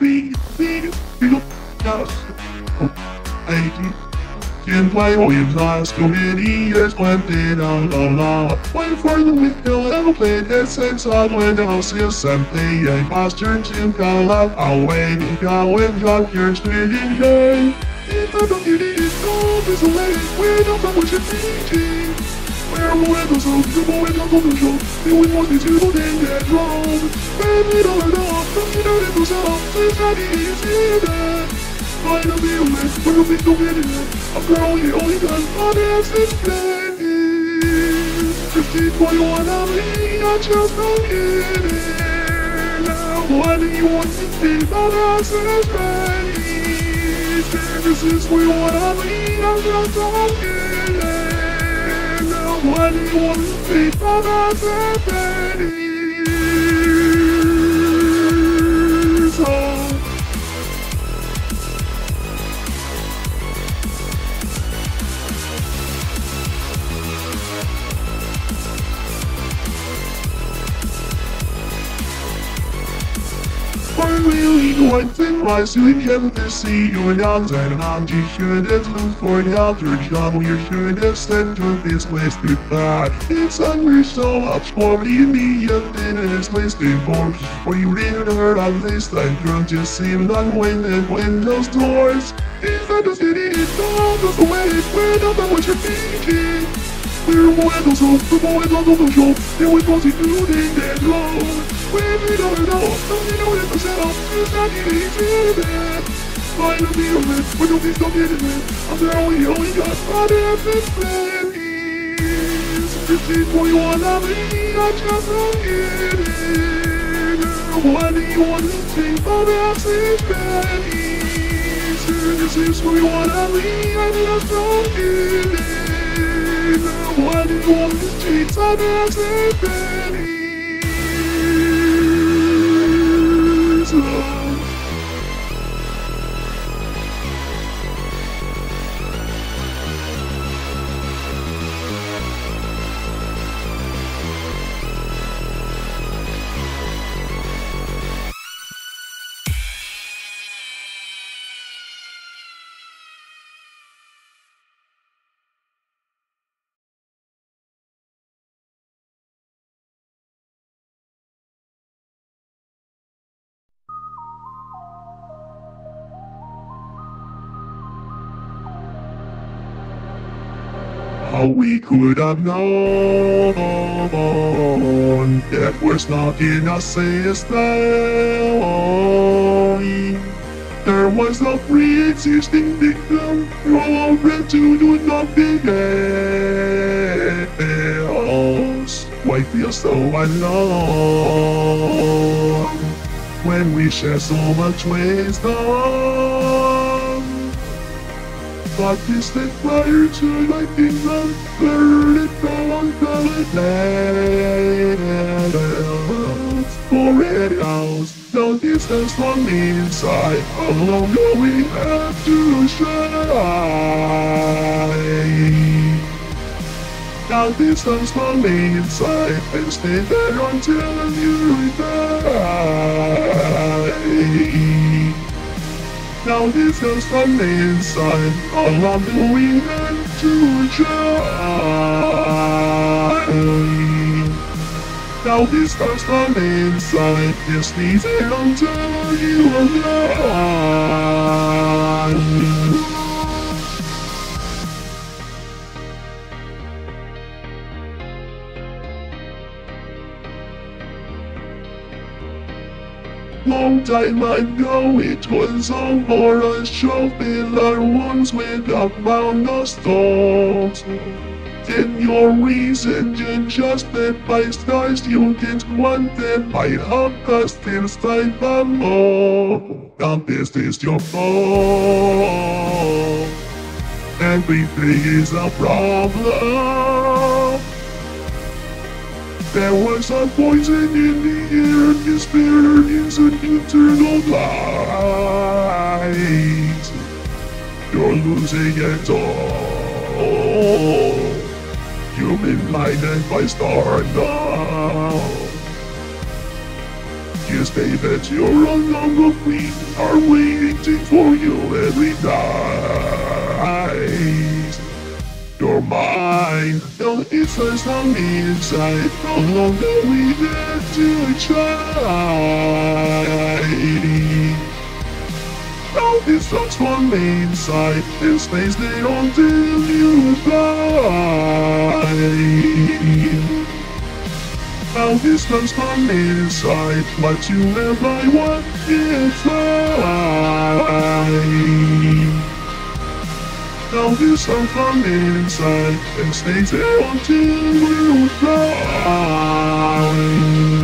Can play with last so many years planted on la la. Wait for the windmill and played head sex on when else is something a posture to call up. I'll wait and go and drop your spinning day. If I don't get it, it's all this away. We're not what you're thinking. Where more those of the boy got on the show. They would want me to go then get wrong. Baby, don't know, don't you know it was all. It's not easy that. I don't feel it, but don't think don't get it. I'm girl, you only got my ass is playing. 15.1 I'm lean, I just don't get it. Now why do you want to think my ass is ready? This is where what I mean, I just don't get it. Now why do you want to think my ass is ready? I really one thing I soon have to see you and I'm you should have looked for another job. You should have sent to this list goodbye. It's under so much more than me and then it's listed for. Where you didn't heard on this time drunk just seemed unwinded when those doors. If I just did it, all goes away. We're not know what you're thinking. We're more those hope, the boy on the show. There was what you do, they get low. When we don't know it was set up, it's not easy that. Find a deal with, we don't need to get it with. I'm there only got my ass is pennies. 15.1 I mean, I just don't get it. Why do you want to think my ass is pennies? This is what I mean, I just don't get it. Why do you want to think my ass is pennies? How we could have known that was not in us says there was a pre-existing victim programmed to do nothing else. Why feel so alone when we share so much wisdom? But distant prior to lighting them, learn it from the land. For it house, no distance from the inside. How long do we have to shine? No distance from the inside, and stay there until you die. Now this goes from the inside, all I'm doing is to try. Now this goes from the inside, just needs it until you are gone. Long time ago, it was all for us to fill our wounds with a mound of stones. Then your reason you justify stars you didn't want them by help us inside the mall. Now this is your fault. Everything is a problem. There was a poison in the air, and despair is an eternal light. You're losing it all. You've been blinded by star now. You Yes, baby, you're alone with me. Are waiting for you every night. You're mine. Don't it's on me inside. How long do we get to try? Now this sucks from me inside. In space they don't tell you fly. Now this comes from inside. What you and I want is fly. Now this comes from inside. And stays there until you fly.